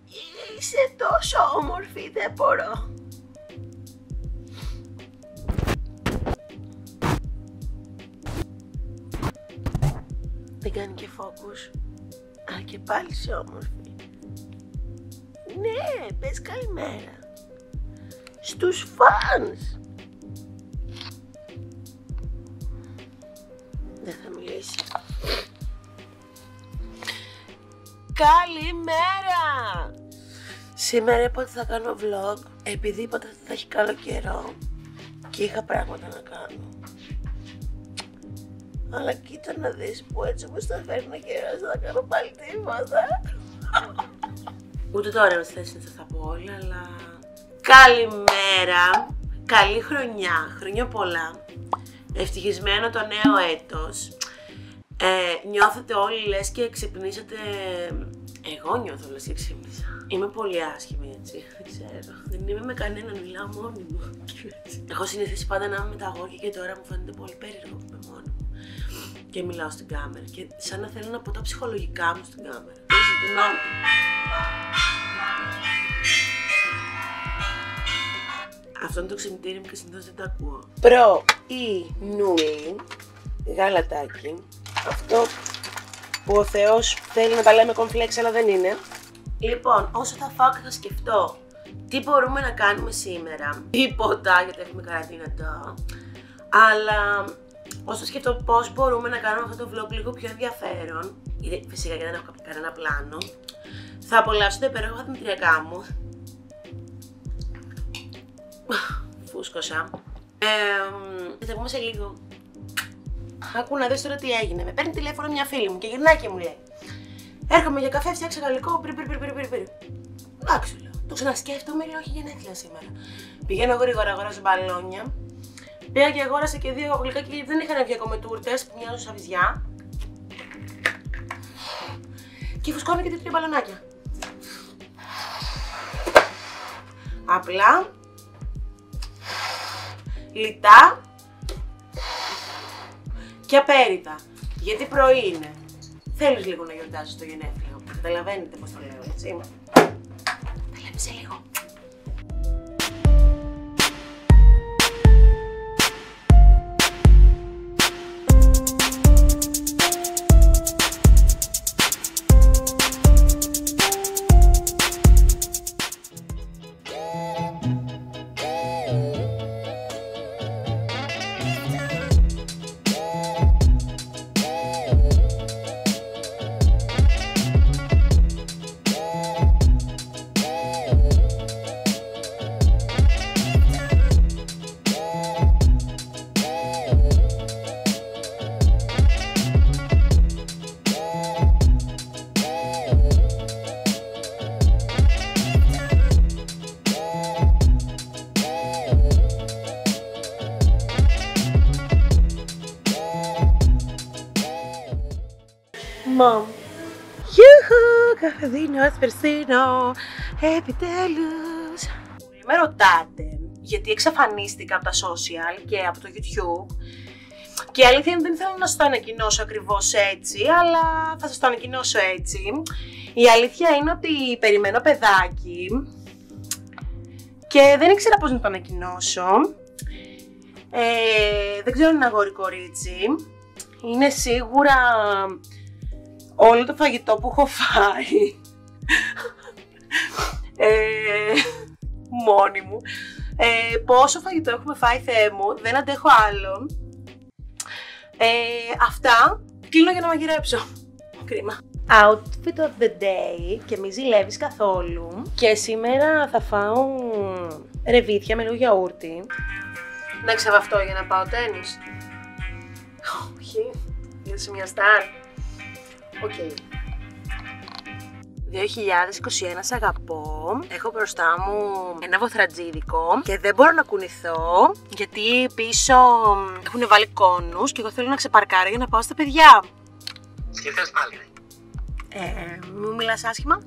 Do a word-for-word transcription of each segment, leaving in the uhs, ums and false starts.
Είσαι τόσο όμορφη, δεν μπορώ. Δεν κάνει και focus. Α, και πάλι είσαι όμορφη. Ναι, πες καλημέρα. Στους φανς. Δεν θα μιλήσει. Καλημέρα! Σήμερα είπα ότι θα κάνω vlog, επειδή είπα ότι θα έχει καλό καιρό και είχα πράγματα να κάνω. Αλλά κοίτα να δεις που έτσι όπως θα φέρνει ο καιρός θα κάνω πάλι τίποτα. Ούτε τώρα με θέση να σας τα πω όλα, αλλά... Καλημέρα! Καλή χρονιά, χρόνια πολλά. Ευτυχισμένο το νέο έτος. Ε, νιώθετε όλοι λες και ξυπνήσατε... Εγώ νιώθω λες και ξύπνησα. Είμαι πολύ άσχημη έτσι, δεν ξέρω. Δεν είμαι με κανέναν, μιλάω μόνη μου. Έχω συνηθίσει πάντα να είμαι με τα αγόρια και τώρα μου φαίνεται πολύ περίεργο που είμαι μόνη μου. Και μιλάω στην κάμερα και σαν να θέλω να πω τα ψυχολογικά μου στην κάμερα. Αυτό είναι το ξυπνητήρι μου και συνήθως δεν το ακούω. Προ ή νουλί, γαλατάκι. Αυτό που ο Θεός θέλει να τα λέμε κομφλέξ αλλά δεν είναι. Λοιπόν, όσο θα φάω και θα σκεφτώ τι μπορούμε να κάνουμε σήμερα. Τίποτα, γιατί έχουμε καραντίνα τώρα. Αλλά όσο σκεφτώ πώς μπορούμε να κάνουμε αυτό το vlog λίγο πιο ενδιαφέρον, φυσικά γιατί δεν έχω κανένα πλάνο, θα απολαύσω τα υπέροχα δημητριακά μου. Φούσκωσα. Ε, θα τα πούμε σε λίγο. Άκου να δεις τώρα τι έγινε. Με παίρνει τηλέφωνο μια φίλη μου και γυρνάει και μου λέει: έρχομαι για καφέ, φτιάξε γαλλικό. Πρι, πρι, πρι, πρι, πρι, πρι. Εντάξει, λέω. Το ξανασκέφτομαι, λέω: έχει γενέθλια σήμερα. Πηγαίνω γρήγορα, αγοράζω μπαλόνια. Πήγα και αγόρασα και δύο γλυκά και δεν είχαν βγει ακόμα τούρτες που μοιάζουν σαν βυζιά. Και φουσκώνω και τρία μπαλονάκια. Απλά, λιτά και απέριτα. Γιατί πρωί είναι. Θέλεις λίγο να γιορτάσεις το γενέθλιο. Καταλαβαίνετε πώς το λέω, έτσι. Τα λέμε σε λίγο. Μαμ. Γιούχου, καφεδίνο, εσπερσίνο, επιτέλους. Με ρωτάτε γιατί εξαφανίστηκα από τα social και από το YouTube. Και η αλήθεια είναι δεν ήθελα να σας το ανακοινώσω ακριβώς έτσι, αλλά θα σας το ανακοινώσω έτσι. Η αλήθεια είναι ότι περιμένω παιδάκι και δεν ήξερα πώς να το ανακοινώσω. Ε, δεν ξέρω αν είναι αγόρι κορίτσι. Είναι σίγουρα όλο το φαγητό που έχω φάει ε, μόνη μου. Ε, πόσο φαγητό έχουμε φάει, Θεέ μου, δεν αντέχω άλλο. Ε, αυτά, κλείνω για να μαγειρέψω. Κρίμα. Outfit of the day και μη ζηλεύεις καθόλου. Και σήμερα θα φάω ρεβίθια με λίγο γιαούρτι. Να ξεβαυτώ για να πάω τένις. Όχι, είσαι μια στάρ. Οκ. Okay. δύο χιλιάδες είκοσι ένα σ' αγαπώ. Έχω μπροστά μου ένα βοθρατζίδικο και δεν μπορώ να κουνηθώ γιατί πίσω έχουν βάλει κόνους και εγώ θέλω να ξεπαρκάρω για να πάω στα παιδιά. Τι θες πάλι? Ε, μου μιλάς άσχημα?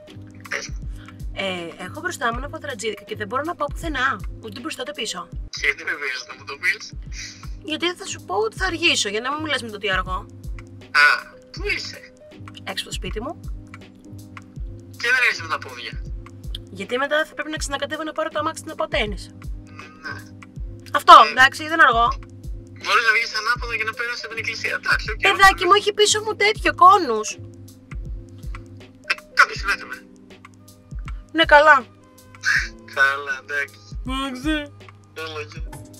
Ε, έχω μπροστά μου ένα βοθρατζίδικο και δεν μπορώ να πάω πουθενά, ούτε μπροστά ούτε πίσω. Και τι με πήρες να μου το πεις? Γιατί θα σου πω ότι θα αργήσω, για να μην μου λες με το τι αργώ. Α, πού είσαι? Έξω από το σπίτι μου. Και δεν είσαι με τα πόδια. Γιατί μετά θα πρέπει να ξανακατέβω να πάρω το αμάξι να πάω τένις. Ναι. Αυτό, εντάξει, δεν αργώ. Μπορείς να βγεις ανάποδα και να πέρασεις από την εκκλησία. Εντάξει, οκ. Παιδάκι μου, έχει πίσω μου τέτοιο κόνους. Ε, κάποιος συνέτεμε. Ναι, καλά. Καλά, εντάξει. Εντάξει. Έλα, γεια.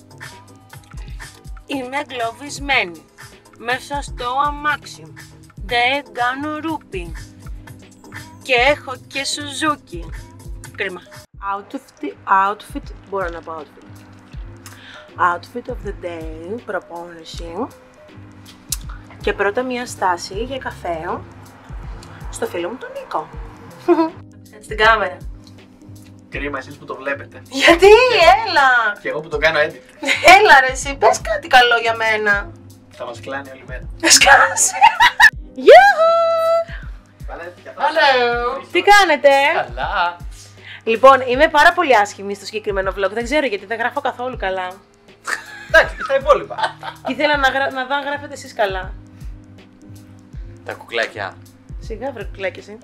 Είμαι εγκλωβισμένη μέσα στο αμάξι. Δεν κάνω ρούπι. Και έχω και Σουζούκι. Κρίμα. Outfit, outfit, μπορώ να πω outfit. Outfit of the day, προπόνηση. Και πρώτα μια στάση για καφέ στο φίλο μου τον Νίκο. Στην κάμερα. Κρίμα εσείς που το βλέπετε. Γιατί, έλα! Και εγώ που το κάνω edit. Έλα ρε εσύ, πες κάτι καλό για μένα. Θα μας κλάνει όλη μέρα. Σκάσε! Γιούχου! Hello! Τι κάνετε? Καλά. Λοιπόν, είμαι πάρα πολύ άσχημη στο συγκεκριμένο vlog. Δεν ξέρω γιατί δεν γράφω καθόλου καλά. Εντάξει, και τα υπόλοιπα. Και ήθελα να, γρα... να δω αν γράφετε εσείς καλά. Τα κουκλάκια. Σιγά βρε κουκλάκι εσύ.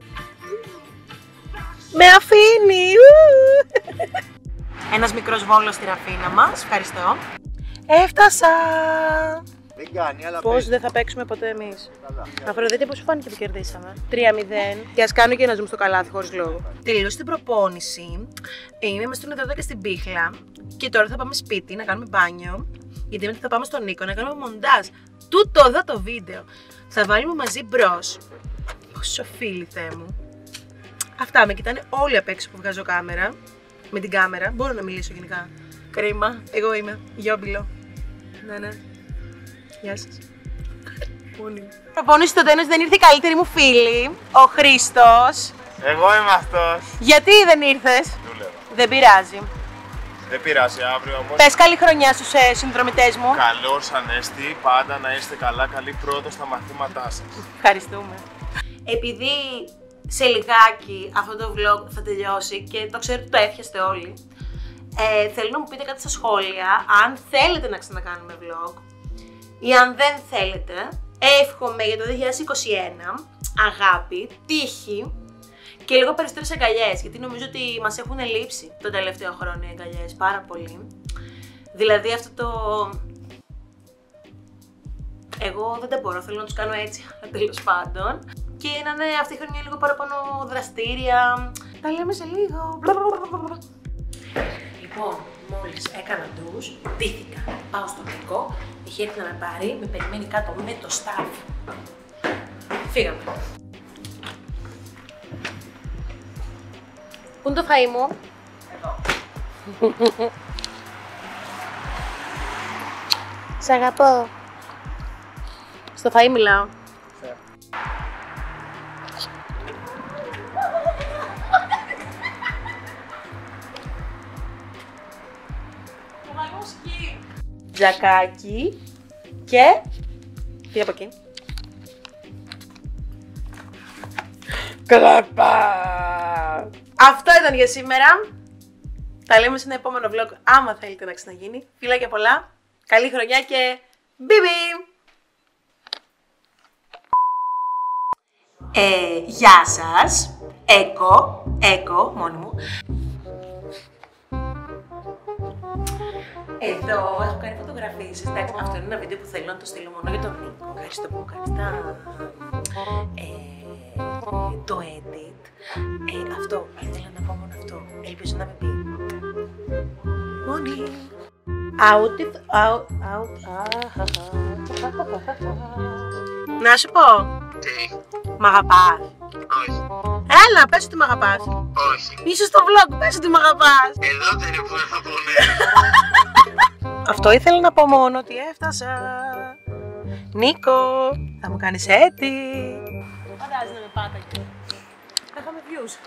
Με αφήνει! Ένας μικρός βόλος στη Ραφίνα μας. Ευχαριστώ. Έφτασα! Δεν κάνει, αλλά Πώς παίζει. δεν θα παίξουμε ποτέ εμείς. Αφροδίτη, πώς σου φάνηκε που κερδίσαμε? τρία μηδέν. Και ας κάνω και ένα zoom στο καλάθι χωρίς λόγο. Τελείωσε την προπόνηση. Είμαι μες στον εδώ και στην πίχλα. Και τώρα θα πάμε σπίτι να κάνουμε μπάνιο. Γιατί μετά θα πάμε στον Νίκο να κάνουμε μοντάζ. Τούτο εδώ το βίντεο. Θα βάλουμε μαζί μπρος. Πόσο φίλοι, Θεέ μου. Αυτά, με κοιτάνε όλοι απ' έξω που βγάζω κάμερα. Με την κάμερα. Μπορώ να μιλήσω γενικά. Κρίμα. Εγώ είμαι. Γιόμπιλο. Ναι, ναι. Γεια σας. Πολύ. Προπόνηση στο τένις δεν ήρθε η καλύτερη μου φίλη, ο Χρήστος. Εγώ είμαι αυτός. Γιατί δεν ήρθες? Δούλευα. Δεν πειράζει. Δεν πειράζει αύριο όμως. Πες καλή χρονιά στους ε, συνδρομητές μου. Καλώς Ανέστη, πάντα να είστε καλά, καλή πρόοδο στα μαθήματά σας. Ευχαριστούμε. Επειδή σε λιγάκι αυτό το vlog θα τελειώσει και το ξέρω ότι το εύχεστε όλοι, ε, θέλω να μου πείτε κάτι στα σχόλια αν θέλετε να ξανακάνουμε vlog ή αν δεν θέλετε. Εύχομαι για το δύο χιλιάδες είκοσι ένα αγάπη, τύχη και λίγο περισσότερες αγκαλιές, γιατί νομίζω ότι μας έχουν λείψει το τελευταίο χρόνο οι αγκαλιές πάρα πολύ. Δηλαδή αυτό το... Εγώ δεν τα μπορώ, θέλω να τους κάνω έτσι, τέλος πάντων. Και να είναι αυτή η χρονιά λίγο παραπάνω δραστήρια. Τα λέμε σε λίγο. Λοιπόν, μόλις έκανα ντους, ντύθηκα, πάω στον Νίκο, είχε έρθει να με πάρει, με περιμένει κάτω με το staff. Φύγαμε. Πού είναι το φαΐ μου? Εδώ. Σ' αγαπώ. Στο φαΐ μιλάω. Τζακάκι και... Τι από εκεί. Κλαπά! Αυτό ήταν για σήμερα. Τα λέμε σε ένα επόμενο vlog άμα θέλετε να ξαναγίνει. Φιλάκια πολλά, καλή χρονιά και μπιμπι! Ε, γεια σας, Έκο, Έκο, μόνη μου. Εδώ έχω κάνει φωτογραφίες, εντάξει, αυτό είναι ένα βίντεο που θέλω να το στείλω μόνο για τον Νίκο. Ευχαριστώ που μου κάνεις τα... Ε, το edit. Ε, αυτό, ήθελα να πω μόνο αυτό. Ελπίζω να με πει. Μόνη. Out if... Out... Out... Να σου πω. Τι? Μ' αγαπάς? Όχι. Έλα, πες ότι μ' αγαπάς. Όχι. Είσαι στο vlog, πες ότι μ' αγαπάς. Εδώ δεν είναι που θα πω ναι. Αυτό ήθελα να πω μόνο ότι έφτασα. Νίκο, θα μου κάνεις έτσι. Φαντάζεσαι να με πάταγε. Θα είχαμε views.